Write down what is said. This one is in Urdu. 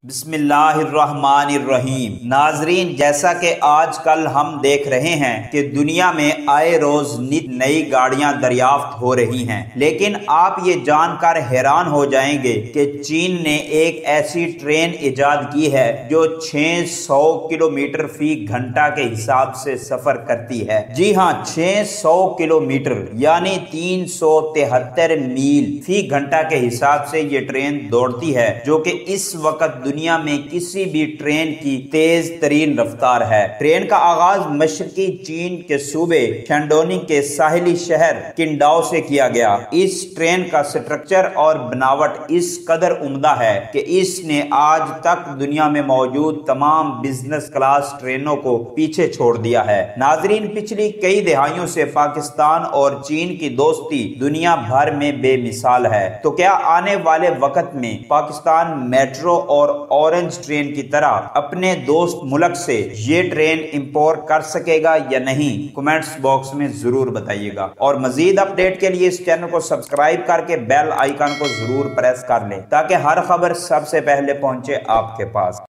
بسم اللہ الرحمن الرحیم۔ ناظرین، جیسا کہ آج کل ہم دیکھ رہے ہیں کہ دنیا میں آئے روز نئی گاڑیاں دریافت ہو رہی ہیں، لیکن آپ یہ جان کر حیران ہو جائیں گے کہ چین نے ایک ایسی ٹرین ایجاد کی ہے جو 600 کلومیٹر فی گھنٹہ کے حساب سے سفر کرتی ہے۔ جی ہاں، 600 کلومیٹر یعنی 373 میل فی گھنٹہ کے حساب سے یہ ٹرین دوڑتی ہے، جو کہ اس وقت دنیا میں کسی بھی ٹرین کی تیز ترین رفتار ہے۔ ٹرین کا آغاز مشرقی چین کے صوبے شینڈونگ کے ساحلی شہر قنگڈاؤ سے کیا گیا۔ اس ٹرین کا سٹرکچر اور بناوٹ اس قدر عمدہ ہے کہ اس نے آج تک دنیا میں موجود تمام بزنس کلاس ٹرینوں کو پیچھے چھوڑ دیا ہے۔ ناظرین، پچھلی کئی دہائیوں سے پاکستان اور چین کی دوستی دنیا بھر میں بے مثال ہے، تو کیا آنے والے وقت میں پاکستان میٹرو اور اورنج ٹرین کی طرح اپنے دوست ملک سے یہ ٹرین امپورٹ کر سکے گا یا نہیں؟ کمنٹس باکس میں ضرور بتائیے گا، اور مزید اپڈیٹ کے لیے اس چینل کو سبسکرائب کر کے بیل آئیکن کو ضرور پریس کر لیں تاکہ ہر خبر سب سے پہلے پہنچے آپ کے پاس۔